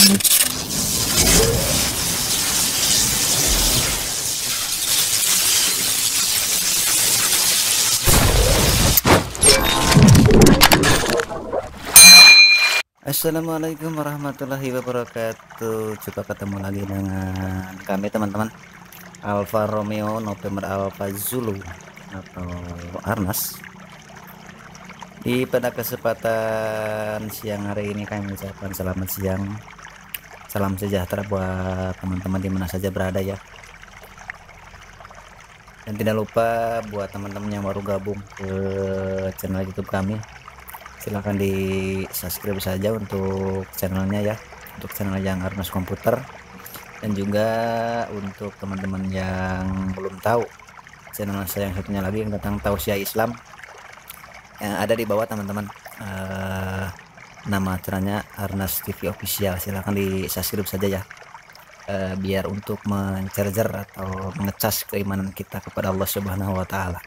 Assalamualaikum warahmatullahi wabarakatuh. Coba ketemu lagi dengan kami teman-teman, Alfa Romeo November Alpha Zulu atau Arnas. Pada kesempatan siang hari ini kami ucapkan selamat siang, salam sejahtera buat teman-teman di mana saja berada ya. Dan tidak lupa buat teman-teman yang baru gabung ke channel YouTube kami, silahkan di subscribe saja untuk channelnya ya, untuk channel yang Arnas Komputer. Dan juga untuk teman-teman yang belum tahu channel saya yang satunya lagi yang tentang tausiah Islam yang ada di bawah teman-teman, nama acaranya Arnas TV Official, silahkan di subscribe saja ya, biar untuk mencerger atau mengecas keimanan kita kepada Allah Subhanahu wa Ta'ala.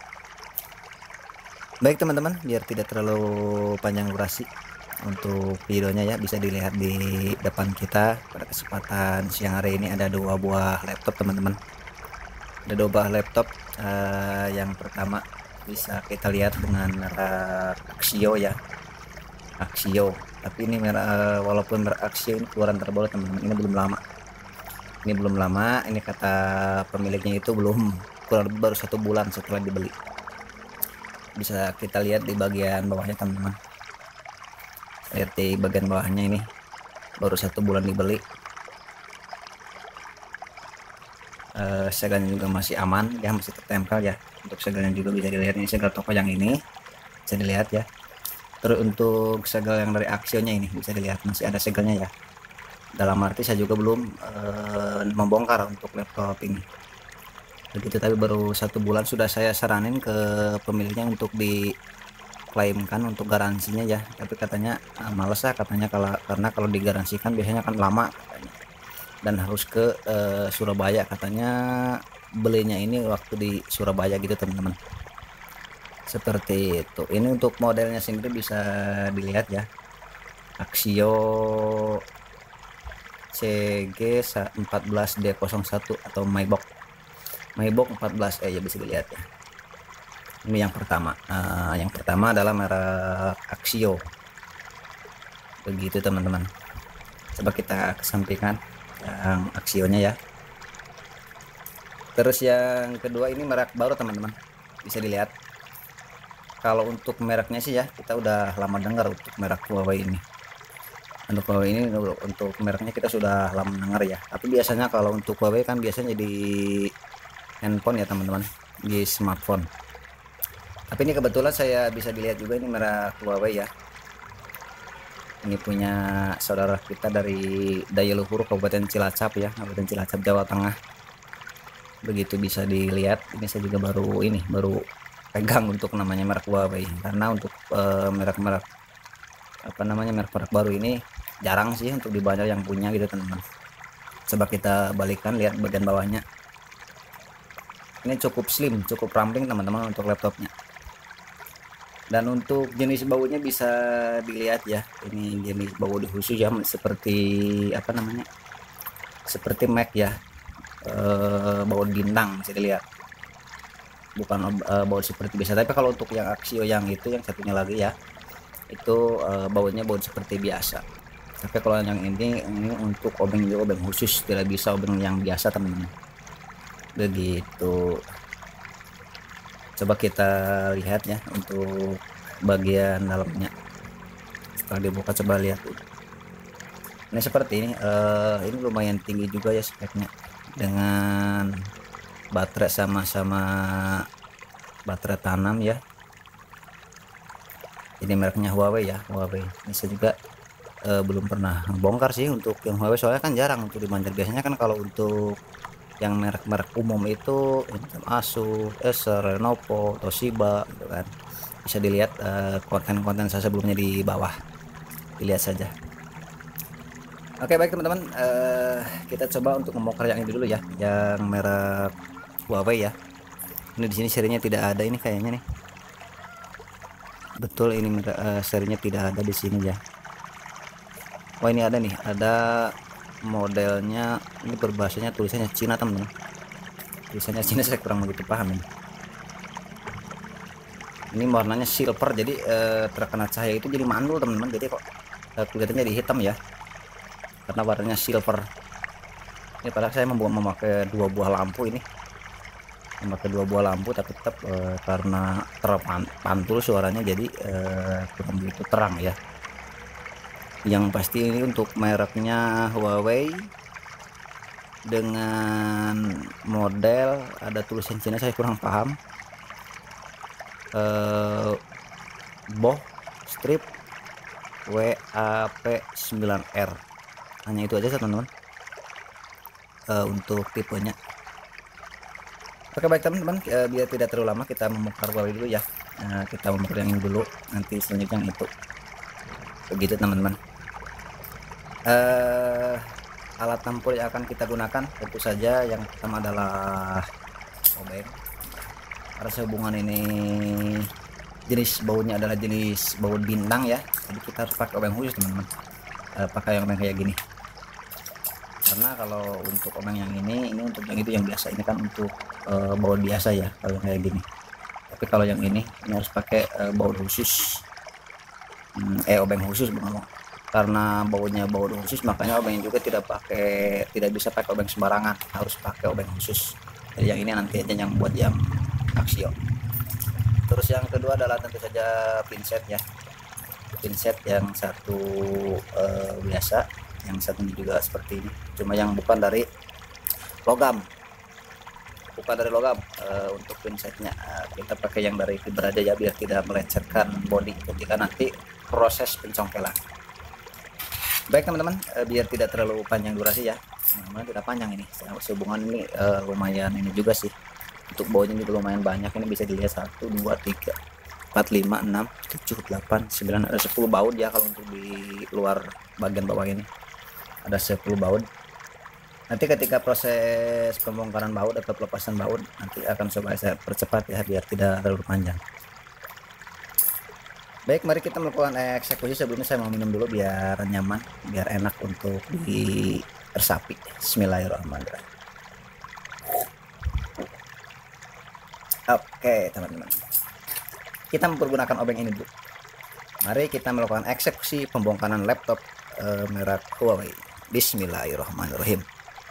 Baik teman-teman, biar tidak terlalu panjang durasi untuk videonya ya, bisa dilihat di depan kita. Pada kesempatan siang hari ini ada dua buah laptop teman-teman, ada dua buah laptop. Yang pertama bisa kita lihat dengan merek Axio ya, Axio, tapi ini merek, walaupun merek Axio ini keluaran terbaru teman-teman, ini belum lama, ini kata pemiliknya itu kurang lebih baru 1 bulan setelah dibeli. Bisa kita lihat di bagian bawahnya teman-teman, lihat di bagian bawahnya, ini baru 1 bulan dibeli. Segelnya juga masih aman ya, masih tertempel ya. Untuk segelnya juga bisa dilihat, ini segel toko yang ini bisa dilihat ya. Terus untuk segel yang dari Axionya ini bisa dilihat masih ada segelnya ya. Dalam arti saya juga belum membongkar untuk laptop ini begitu, tapi baru 1 bulan sudah saya saranin ke pemiliknya untuk diklaimkan untuk garansinya ya, tapi katanya males lah katanya, karena kalau digaransikan biasanya kan lama katanya, dan harus ke Surabaya katanya, belinya ini waktu di Surabaya gitu teman-teman, seperti itu. Ini untuk modelnya sendiri bisa dilihat ya, Axio CG14D01 atau Mybox 14 ya, bisa dilihat ya. Ini yang pertama, yang pertama adalah merek Axio, begitu teman-teman. Coba kita kesampingkan yang Axionya ya. Terus yang kedua ini merek baru teman-teman, bisa dilihat. Kalau untuk mereknya sih ya, kita udah lama dengar untuk merek Huawei ini. Untuk Huawei ini, untuk mereknya kita sudah lama dengar ya. Tapi biasanya kalau untuk Huawei kan biasanya di handphone ya teman-teman, di smartphone. Tapi ini kebetulan saya bisa dilihat juga ini merek Huawei ya. Ini punya saudara kita dari Dayaluhur, Kabupaten Cilacap ya, Kabupaten Cilacap, Jawa Tengah. Begitu bisa dilihat. Ini saya juga baru pegang untuk namanya merek Huawei, karena untuk merek-merek merek baru ini jarang sih untuk di banyak yang punya gitu teman-teman. Coba kita balikkan, lihat bagian bawahnya. Ini cukup slim, cukup ramping teman-teman untuk laptopnya. Dan untuk jenis bautnya bisa dilihat ya, ini jenis baut khusus ya, seperti seperti Mac ya, baut bintang bisa dilihat, bukan baut seperti biasa. Tapi kalau untuk yang Axio yang itu, yang satunya lagi ya, itu bautnya baut seperti biasa. Tapi kalau yang ini untuk obeng khusus, tidak bisa obeng yang biasa teman-teman, begitu. Coba kita lihat ya untuk bagian dalamnya, setelah dibuka coba lihat. Ini seperti ini, ini lumayan tinggi juga ya speknya, dengan baterai sama-sama baterai tanam ya. Ini mereknya Huawei ya, Huawei. Ini saya juga belum pernah bongkar sih untuk yang Huawei, soalnya kan jarang untuk dibanjar. Biasanya kan kalau untuk yang merek-merek umum itu Asus, Acer, Lenovo, Toshiba gitu kan. Bisa dilihat konten-konten saya sebelumnya di bawah, dilihat saja. Oke baik teman-teman, kita coba untuk membongkar yang ini dulu ya, yang merek Huawei ya. Ini di sini serinya tidak ada ini kayaknya nih. Betul, ini serinya tidak ada di sini ya. Oh ini ada nih, ada modelnya, ini berbahasanya tulisannya Cina teman-teman. Tulisannya Cina saya kurang begitu paham ini. Ini warnanya silver, jadi terkena cahaya itu jadi mandul teman-teman, jadi kok kelihatannya jadi hitam ya, karena warnanya silver. Ini padahal saya memakai 2 buah lampu ini, memakai 2 buah lampu, tapi tetap karena terpantul suaranya jadi kurang begitu terang ya. Yang pasti ini untuk mereknya Huawei dengan model ada tulisan Cina saya kurang paham. Boh strip WAP9R, hanya itu aja teman-teman untuk tipenya. Oke baik teman-teman, biar tidak terlalu lama kita membongkar Huawei dulu ya. Kita membongkar yang ini dulu, nanti selanjutnya yang itu, begitu teman-teman. Alat tempur yang akan kita gunakan tentu saja yang pertama adalah obeng. Karena sehubungan ini jenis baunya adalah jenis bau bintang ya, jadi kita harus pakai obeng khusus teman-teman. Pakai yang obeng kayak gini, karena kalau untuk obeng yang ini untuk yang itu yang biasa, ini kan untuk bau biasa ya kalau yang kayak gini. Tapi kalau yang ini harus pakai bau khusus, obeng khusus bukan, karena baunya bau khusus, makanya obengnya juga tidak bisa pakai obeng sembarangan, harus pakai obeng khusus. Jadi yang ini nanti aja yang buat yang Axio. Terus yang kedua adalah tentu saja pinset ya, pinset yang satu biasa, yang satunya juga seperti ini, cuma yang bukan dari logam, untuk pinsetnya kita pakai yang dari fiber aja ya, biar tidak melecetkan bodi ketika nanti proses pencongkelan. Baik teman-teman, biar tidak terlalu panjang durasi ya, namanya tidak panjang ini, sehubungan ini lumayan ini juga sih, untuk baunya juga lumayan banyak. Ini bisa dilihat 1 2 3 4 5 6 7 8 9, ada 10 baut ya. Kalau untuk di luar bagian bawah ini ada 10 baut. Nanti ketika proses pembongkaran baut atau pelepasan baut nanti akan coba saya percepat ya, biar tidak terlalu panjang. Baik, mari kita melakukan eksekusi. Sebelumnya saya mau minum dulu biar nyaman, biar enak untuk diresapi. Bismillahirrahmanirrahim. Oke teman-teman, kita mempergunakan obeng ini dulu. Mari kita melakukan eksekusi pembongkaran laptop merek Huawei. Bismillahirrahmanirrahim.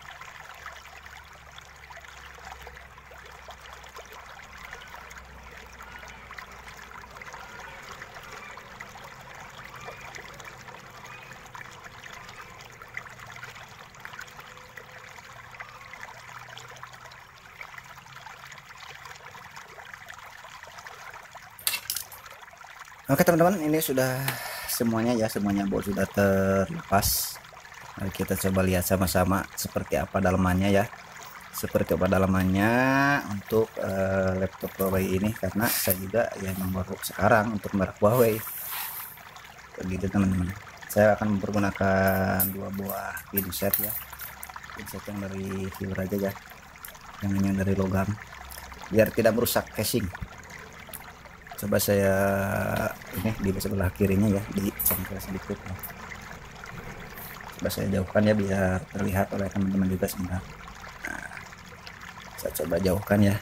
Oke teman-teman, ini sudah semuanya ya, semuanya baut sudah terlepas. Mari kita coba lihat sama-sama seperti apa dalamannya ya, seperti apa dalamannya untuk laptop Huawei ini, karena saya juga yang baru sekarang untuk merek Huawei, begitu teman-teman. Saya akan mempergunakan 2 buah pinset ya, pinset yang dari fiber aja ya, jangan yang dari logam, biar tidak merusak casing. Coba saya ini di sebelah kirinya ya, dicongkel sedikit ya. Coba saya jauhkan ya biar terlihat oleh teman-teman juga sebentar. Nah, saya coba jauhkan ya.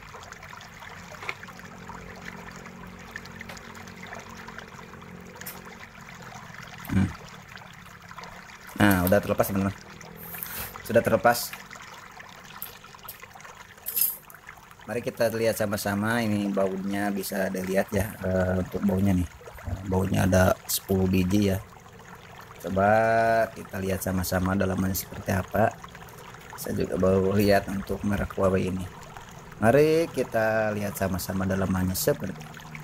Nah, udah terlepas teman-teman, sudah terlepas. Mari kita lihat sama-sama, ini bautnya bisa dilihat ya. Untuk baunya nih, baunya ada 10 biji ya. Coba kita lihat sama-sama dalamannya seperti apa. Saya juga baru lihat untuk merek Huawei ini. Mari kita lihat sama-sama dalamannya seperti.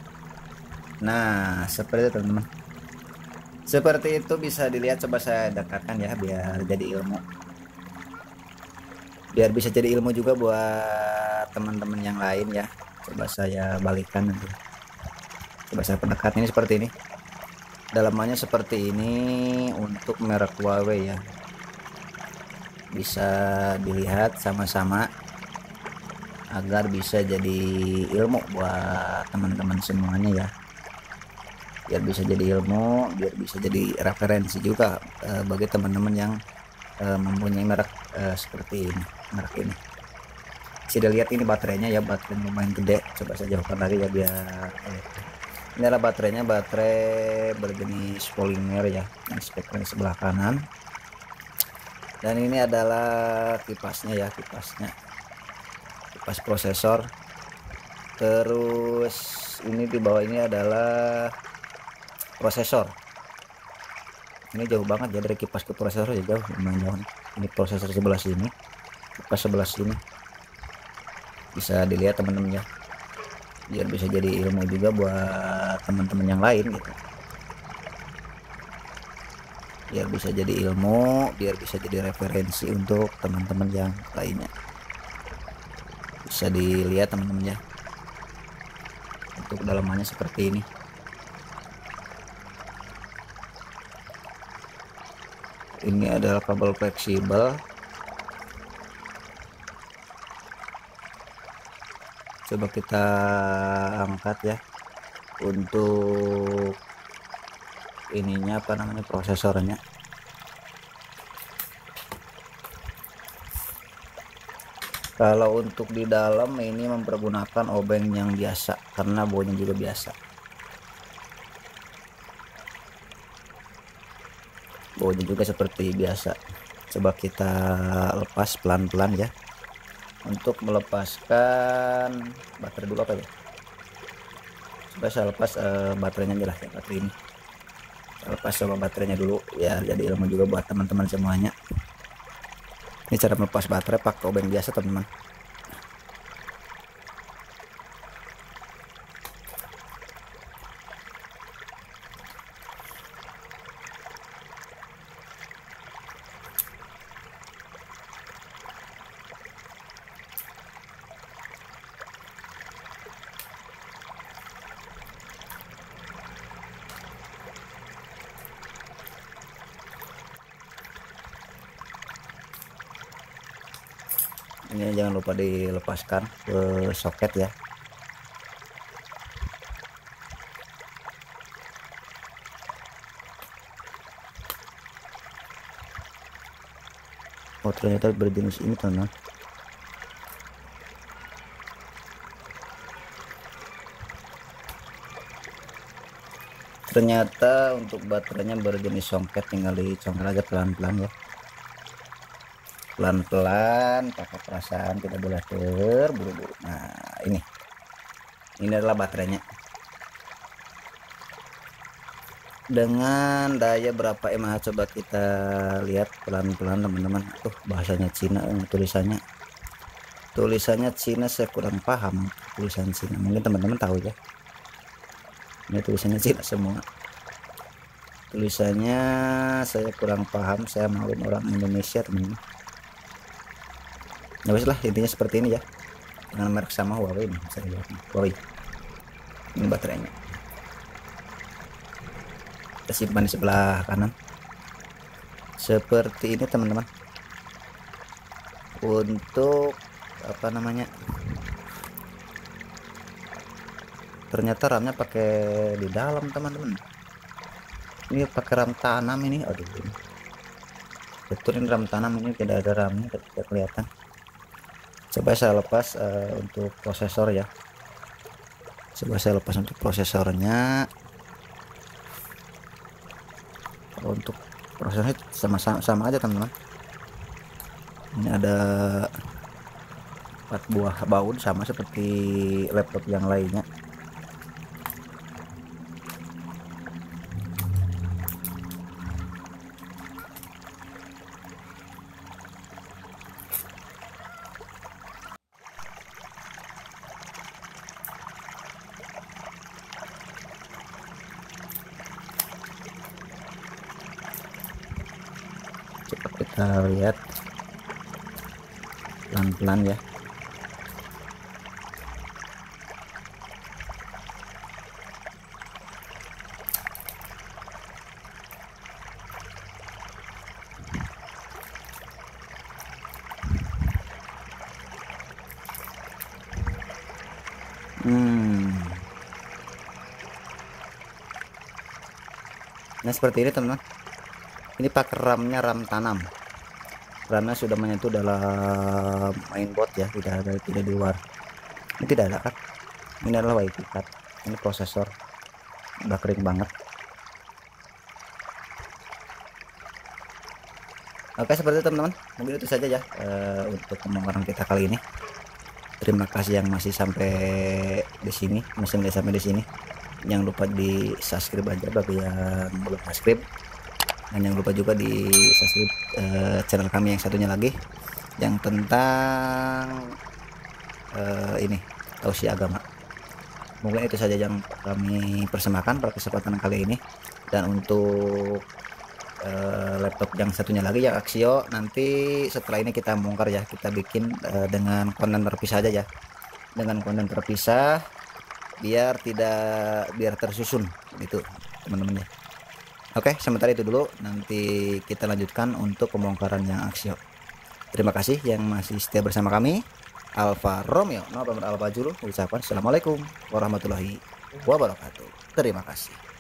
Nah, seperti itu teman-teman, seperti itu bisa dilihat. Coba saya dekatkan ya biar jadi ilmu, biar bisa jadi ilmu juga buat teman-teman yang lain ya. Coba saya balikkan nanti, coba saya perdekat. Ini seperti ini dalamannya, seperti ini untuk merek Huawei ya, bisa dilihat sama-sama agar bisa jadi ilmu buat teman-teman semuanya ya. biar bisa jadi ilmu, biar bisa jadi referensi juga bagi teman-teman yang mempunyai merek seperti ini, merek ini. Bisa dilihat ini baterainya ya, baterai lumayan gede. Coba saya jauhkan lagi ya biar ini adalah baterainya, baterai berjenis polymer ya, yang speknya di sebelah kanan. Dan ini adalah kipasnya ya, kipas prosesor. Terus ini di bawah ini adalah prosesor. Ini jauh banget ya dari kipas ke prosesor, ya jauh, lumayan jauh. Ini prosesor sebelah sini, kipas sebelah sini. Bisa dilihat teman-teman ya, biar bisa jadi ilmu juga buat teman-teman yang lain gitu. Biar bisa jadi ilmu, biar bisa jadi referensi untuk teman-teman yang lainnya. Bisa dilihat teman-teman ya, untuk dalamannya seperti ini. Ini adalah kabel fleksibel. Coba kita angkat ya, untuk ininya apa namanya, prosesornya. Kalau untuk di dalam ini mempergunakan obeng yang biasa, karena baunya juga biasa, baunya juga seperti biasa. Coba kita lepas pelan-pelan ya. Untuk melepaskan baterai dulu apa ya, coba saya lepas baterainya aja lah ya, baterai ini saya lepas coba baterainya dulu ya, jadi ilmu juga buat teman-teman semuanya. Ini cara melepas baterai pakai obeng biasa teman-teman. Ini jangan lupa dilepaskan ke soket ya. Oh ternyata berjenis ini teman. Ternyata untuk baterainya berjenis songket, tinggal dicongkel aja pelan-pelan ya, pelan-pelan pakai perasaan, tidak boleh terburu-buru. Nah ini adalah baterainya dengan daya berapa mAh. Coba kita lihat pelan-pelan teman-teman. Bahasanya Cina, tulisannya Cina, saya kurang paham tulisan Cina, mungkin teman-teman tahu ya. Ini tulisannya Cina semua, tulisannya saya kurang paham, saya maklum orang Indonesia teman-teman. Ya wes lah, intinya seperti ini ya, dengan merek sama Huawei ini, bisa dilihat Huawei. Ini baterainya, kita simpan di sebelah kanan seperti ini teman-teman. Untuk apa namanya, ternyata RAM-nya pakai di dalam teman-teman. Ini pakai RAM tanam ini, aduh ini betul, ini RAM tanam, ini tidak ada RAM-nya, tidak kelihatan. Coba saya lepas untuk prosesor ya, coba saya lepas untuk prosesornya. Untuk prosesornya sama aja teman-teman. Ini ada 4 buah baut sama seperti laptop yang lainnya. Coba kita lihat pelan-pelan ya. seperti ini teman-teman. Ini pakai RAM-nya RAM tanam, RAM-nya sudah menyatu dalam mainboard ya, tidak di luar. Ini tidak ada kan, ini adalah WiFi card. Ini prosesor udah kering banget. Oke, seperti itu teman-teman, mungkin itu saja ya untuk pembongkaran kita kali ini. Terima kasih yang masih sampai di sini, sampai di sini. Jangan lupa di subscribe aja bagi yang belum subscribe, dan jangan lupa juga di subscribe channel kami yang satunya lagi yang tentang ini tausiah agama. Mungkin itu saja yang kami persembahkan pada kesempatan kali ini. Dan untuk laptop yang satunya lagi yang Axio, nanti setelah ini kita bongkar ya, kita bikin dengan konten terpisah aja ya, dengan konten terpisah biar tersusun gitu teman-teman ya. Oke, sementara itu dulu, nanti kita lanjutkan untuk pembongkaran yang Axio. Terima kasih yang masih setia bersama kami. Alfa Romeo November Alfa Zulu ucapkan assalamualaikum warahmatullahi wabarakatuh. Terima kasih.